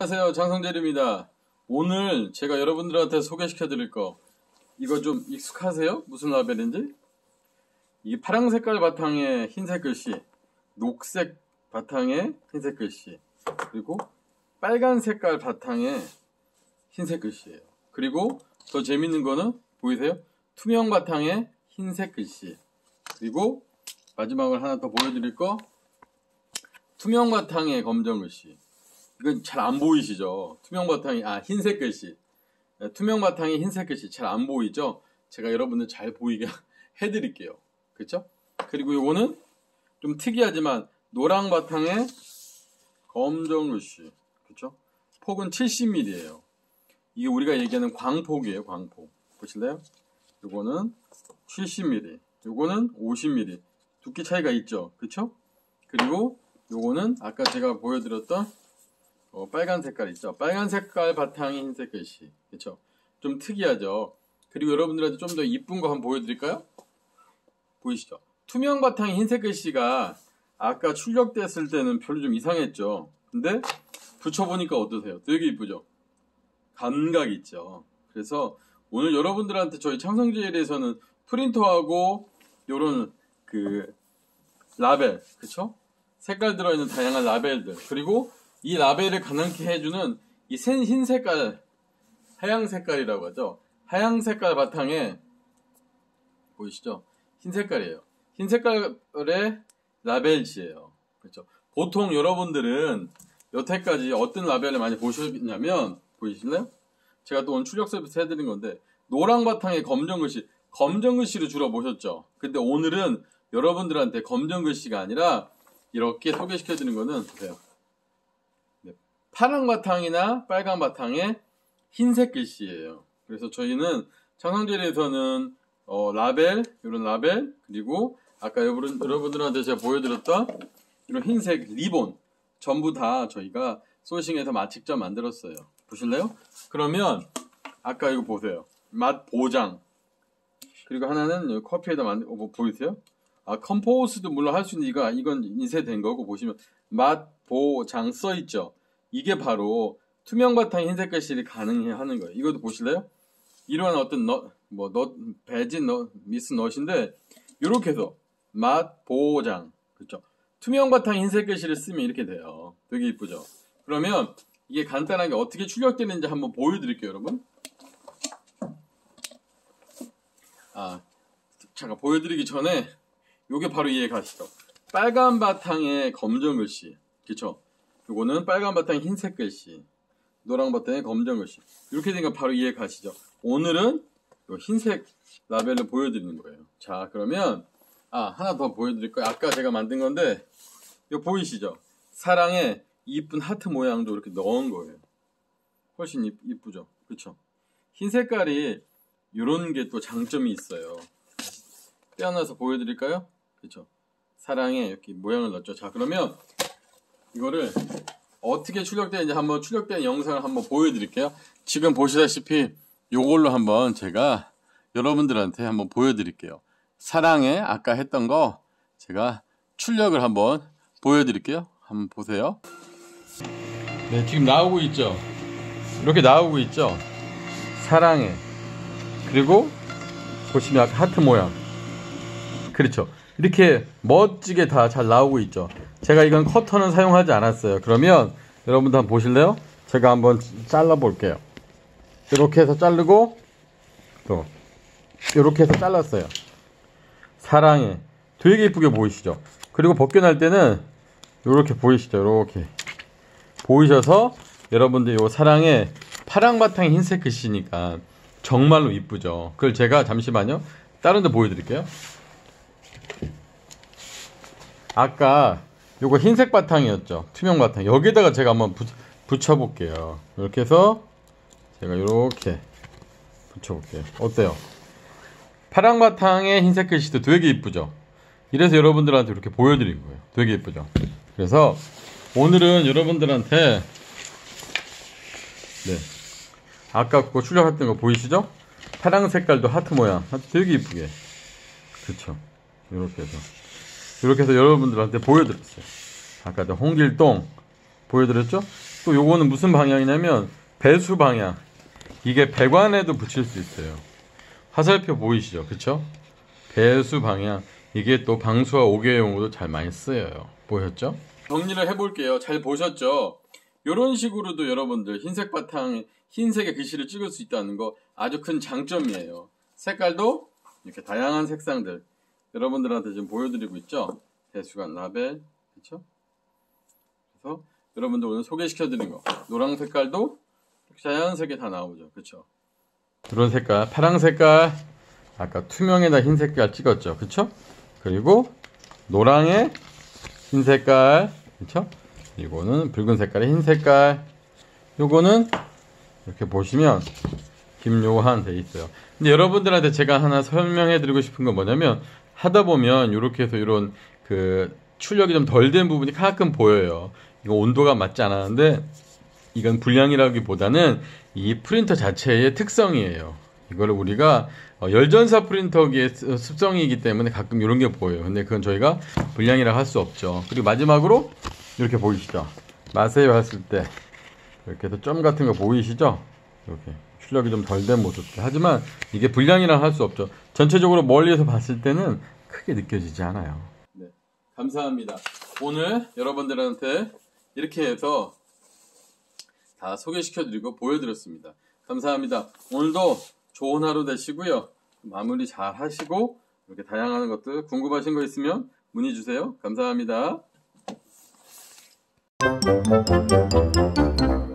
안녕하세요, 장성재입니다. 오늘 제가 여러분들한테 소개시켜 드릴 거, 이거 좀 익숙하세요? 무슨 라벨인지? 이 파란 색깔 바탕에 흰색 글씨, 녹색 바탕에 흰색 글씨, 그리고 빨간 색깔 바탕에 흰색 글씨예요. 그리고 더 재밌는 거는 보이세요? 투명 바탕에 흰색 글씨, 그리고 마지막으로 하나 더 보여드릴 거, 투명 바탕에 검정 글씨. 이건 잘 안 보이시죠? 투명 바탕이, 흰색 글씨. 투명 바탕이 흰색 글씨. 잘 안 보이죠? 제가 여러분들 잘 보이게 해드릴게요. 그쵸? 그리고 요거는 좀 특이하지만, 노랑 바탕에 검정 글씨. 그쵸? 폭은 70mm예요. 이게 우리가 얘기하는 광폭이에요, 광폭. 보실래요? 요거는 70mm. 요거는 50mm. 두께 차이가 있죠? 그쵸? 그리고 요거는 아까 제가 보여드렸던 빨간 색깔 있죠? 빨간 색깔 바탕이 흰색 글씨. 그쵸? 좀 특이하죠? 그리고 여러분들한테 좀 더 이쁜 거 한번 보여드릴까요? 보이시죠? 투명 바탕이 흰색 글씨가 아까 출력됐을 때는 별로 좀 이상했죠? 근데 붙여보니까 어떠세요? 되게 이쁘죠? 감각 있죠? 그래서 오늘 여러분들한테 저희 창성제일에서는 프린터하고 요런 라벨, 그쵸? 색깔 들어있는 다양한 라벨들, 그리고 이 라벨을 가능케 해주는 이 흰 색깔, 하양 색깔이라고 하죠. 하양 색깔 바탕에 보이시죠? 흰 색깔이에요. 흰 색깔의 라벨지예요. 그렇죠? 보통 여러분들은 여태까지 어떤 라벨을 많이 보셨냐면, 보이실래요? 제가 또 오늘 출력 서비스 해드린 건데, 노랑 바탕에 검정 글씨, 검정 글씨로 주로 보셨죠? 근데 오늘은 여러분들한테 검정 글씨가 아니라 이렇게 소개시켜드리는 거는 보세요. 파란 바탕이나 빨간 바탕에 흰색 글씨예요. 그래서 저희는 창성제일에서는 라벨, 이런 라벨, 그리고 아까 여러분들한테 제가 보여드렸던 이런 흰색 리본 전부 다 저희가 소싱해서 직접 만들었어요. 보실래요? 그러면 아까 이거 보세요. 맛 보장. 그리고 하나는 커피에다 보이세요? 컴포스도 물론 할 수 있는 이건 인쇄된 거고, 보시면 맛 보장 써있죠. 이게 바로 투명 바탕 흰색 글씨를 가능해 하는 거예요. 이것도 보실래요? 이러한 어떤 미스 넛인데, 이렇게 해서 맛 보장, 그렇죠? 투명 바탕 흰색 글씨를 쓰면 이렇게 돼요. 되게 이쁘죠? 그러면 이게 간단하게 어떻게 출력되는지 한번 보여드릴게요, 여러분. 잠깐 보여드리기 전에 요게 바로 이해 가시죠? 빨간 바탕에 검정 글씨, 그렇죠? 요거는 빨간 바탕에 흰색 글씨, 노랑 바탕에 검정 글씨. 이렇게 되니까 바로 이해 가시죠? 오늘은 요 흰색 라벨을 보여드리는 거예요. 자, 그러면 하나 더 보여드릴 거예요. 아까 제가 만든 건데, 이거 보이시죠? 사랑에 이쁜 하트 모양도 이렇게 넣은 거예요. 훨씬 이쁘죠? 그쵸? 흰 색깔이 이런 게 또 장점이 있어요. 떼어놔서 보여드릴까요? 그쵸? 사랑에 이렇게 모양을 넣었죠. 자, 그러면 이거를 어떻게 출력되는지 한번 출력된 영상을 한번 보여드릴게요. 지금 보시다시피 요걸로 한번 제가 여러분들한테 한번 보여드릴게요. 사랑에 아까 했던 거 제가 출력을 한번 보여드릴게요. 한번 보세요. 네, 지금 나오고 있죠? 이렇게 나오고 있죠? 사랑에. 그리고 보시면 아까 하트 모양. 그렇죠? 이렇게 멋지게 다 잘 나오고 있죠? 제가 이건 커터는 사용하지 않았어요. 그러면 여러분들 한번 보실래요? 제가 한번 잘라 볼게요. 이렇게 해서 자르고 또 이렇게 해서 잘랐어요. 사랑해. 되게 예쁘게 보이시죠? 그리고 벗겨날 때는 이렇게 보이시죠? 이렇게 보이셔서 여러분들 요 사랑에 파랑 바탕에 흰색 글씨니까 정말로 이쁘죠? 그걸 제가 잠시만요, 다른 데 보여드릴게요. 아까 요거 흰색 바탕이었죠? 투명 바탕. 여기다가 제가 한번 붙여볼게요. 이렇게 해서 제가 이렇게 붙여볼게요. 어때요? 파랑 바탕에 흰색 글씨도 되게 이쁘죠? 이래서 여러분들한테 이렇게 보여드린 거예요. 되게 이쁘죠? 그래서 오늘은 여러분들한테 아까 그거 출력했던 거 보이시죠? 파랑 색깔도 하트 모양. 되게 이쁘게. 그쵸? 이렇게 해서 여러분들한테 보여드렸어요. 아까 저 홍길동 보여드렸죠? 또 요거는 무슨 방향이냐면 배수 방향. 이게 배관에도 붙일 수 있어요. 화살표 보이시죠? 그쵸? 배수 방향. 이게 또 방수와 옥외용으로도 잘 많이 쓰여요. 보셨죠? 정리를 해볼게요. 잘 보셨죠? 이런 식으로도 여러분들 흰색 바탕에 흰색의 글씨를 찍을 수 있다는 거 아주 큰 장점이에요. 색깔도 이렇게 다양한 색상들 여러분들한테 지금 보여드리고 있죠? 배수관 라벨, 그쵸? 그래서 여러분들 오늘 소개시켜드린 거 노랑 색깔도 자연스럽게 다 나오죠. 그쵸? 이런 색깔, 파랑 색깔, 아까 투명에다 흰 색깔 찍었죠. 그쵸? 그리고 노랑에 흰 색깔, 그쵸? 이거는 붉은 색깔의 흰 색깔. 요거는 이렇게 보시면 김요한 돼 있어요. 근데 여러분들한테 제가 하나 설명해 드리고 싶은 건 뭐냐면 하다 보면 이렇게 해서 이런 그 출력이 좀 덜 된 부분이 가끔 보여요. 이거 온도가 맞지 않았는데 이건 불량이라기보다는 이 프린터 자체의 특성이에요. 이거를 우리가 열전사 프린터기의 습성이기 때문에 가끔 이런 게 보여요. 근데 그건 저희가 불량이라고 할 수 없죠. 그리고 마지막으로 이렇게 보이시죠? 마세요 했을 때 이렇게 해서 점 같은 거 보이시죠? 이렇게 출력이 좀 덜 된 모습들. 하지만 이게 불량이라고 할 수 없죠. 전체적으로 멀리서 봤을 때는 크게 느껴지지 않아요. 네, 감사합니다. 오늘 여러분들한테 이렇게 해서 다 소개시켜드리고 보여드렸습니다. 감사합니다. 오늘도 좋은 하루 되시고요. 마무리 잘 하시고 이렇게 다양한 것들 궁금하신 거 있으면 문의 주세요. 감사합니다.